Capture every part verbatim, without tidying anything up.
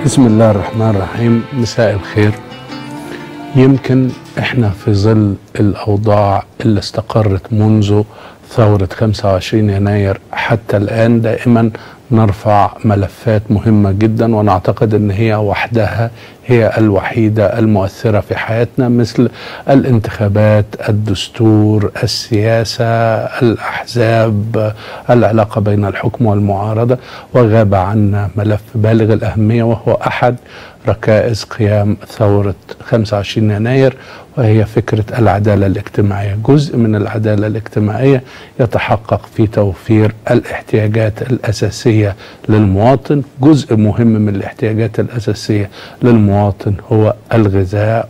بسم الله الرحمن الرحيم. مساء الخير. يمكن احنا في ظل الاوضاع اللي استقرت منذ ثورة خمسة وعشرين يناير حتى الآن دائما نرفع ملفات مهمة جدا، ونعتقد ان هي وحدها هي الوحيدة المؤثرة في حياتنا، مثل الانتخابات، الدستور، السياسة، الأحزاب، العلاقة بين الحكم والمعارضة. وغاب عنا ملف بالغ الأهمية وهو أحد ركائز قيام ثورة خمسة وعشرين يناير، وهي فكرة العدالة الاجتماعية. جزء من العدالة الاجتماعية يتحقق في توفير الاحتياجات الأساسية للمواطن. جزء مهم من الاحتياجات الأساسية للمواطن هو الغذاء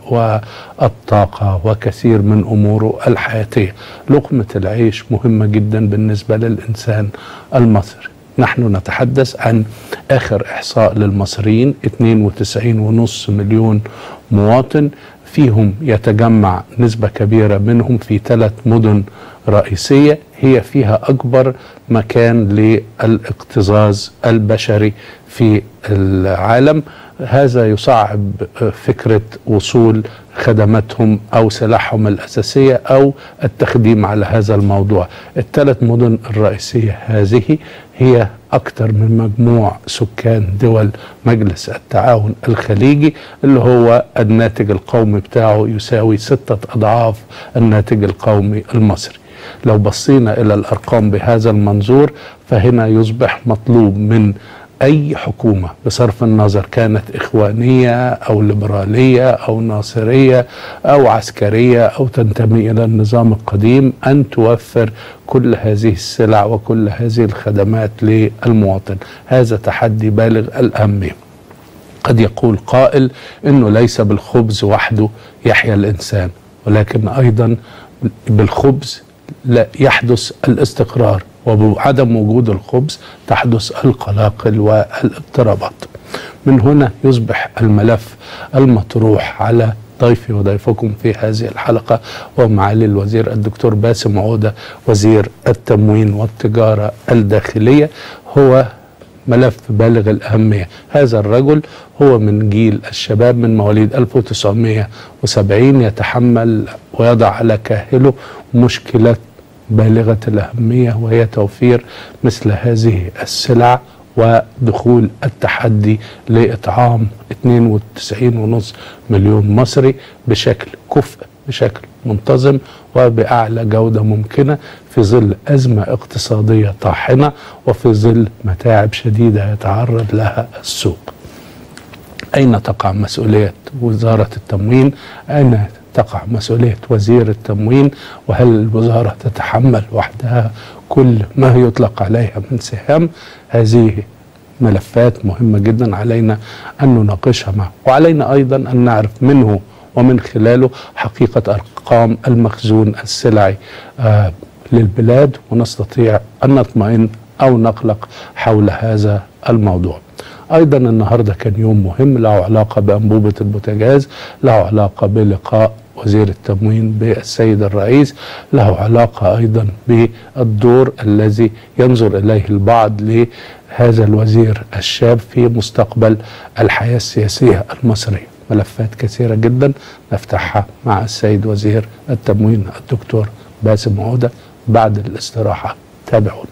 والطاقة وكثير من أموره الحياتية. لقمة العيش مهمة جدا بالنسبة للإنسان المصري. نحن نتحدث عن آخر إحصاء للمصريين اثنين وتسعين ونص مليون مواطن، فيهم يتجمع نسبة كبيرة منهم في ثلاث مدن رئيسية هي فيها أكبر مكان للاكتظاظ البشري في العالم. هذا يصعب فكرة وصول خدماتهم أو سلاحهم الأساسية أو التخديم على هذا الموضوع. الثلاث مدن الرئيسية هذه هي أكثر من مجموع سكان دول مجلس التعاون الخليجي، اللي هو الناتج القومي بتاعه يساوي ستة أضعاف الناتج القومي المصري. لو بصينا إلى الأرقام بهذا المنظور فهنا يصبح مطلوب من أي حكومة بصرف النظر كانت إخوانية أو ليبرالية أو ناصرية أو عسكرية أو تنتمي إلى النظام القديم أن توفر كل هذه السلع وكل هذه الخدمات للمواطن. هذا تحدي بالغ الأهمية. قد يقول قائل إنه ليس بالخبز وحده يحيا الإنسان، ولكن أيضا بالخبز لا يحدث الاستقرار، وبعدم وجود الخبز تحدث القلاقل والاضطرابات. من هنا يصبح الملف المطروح على ضيفي وضيفكم في هذه الحلقة ومعالي الوزير الدكتور باسم عودة وزير التموين والتجارة الداخلية هو ملف بالغ الأهمية. هذا الرجل هو من جيل الشباب من مواليد ألف وتسعمائة وسبعين، يتحمل ويضع على كاهله مشكلة بالغة الأهمية، وهي توفير مثل هذه السلع ودخول التحدي لإطعام اثنين وتسعين ونصف مليون مصري بشكل كفء، بشكل منتظم، وبأعلى جودة ممكنة في ظل أزمة اقتصادية طاحنة وفي ظل متاعب شديدة يتعرض لها السوق. أين تقع مسؤولية وزارة التموين؟ أين تقع مسؤولية وزير التموين؟ وهل الوزارة تتحمل وحدها كل ما يطلق عليها من سهام؟ هذه ملفات مهمة جدا علينا أن نناقشها معه، وعلينا أيضا أن نعرف منه ومن خلاله حقيقة أرقام المخزون السلعي آه للبلاد، ونستطيع أن نطمئن أو نقلق حول هذا الموضوع. أيضا النهاردة كان يوم مهم له علاقة بأنبوبة البوتاجاز، له علاقة بلقاء وزير التموين بالسيد الرئيس، له علاقة أيضا بالدور الذي ينظر إليه البعض لهذا الوزير الشاب في مستقبل الحياة السياسية المصرية. ملفات كثيرة جدا نفتحها مع السيد وزير التموين الدكتور باسم عودة بعد الاستراحة. تابعونا.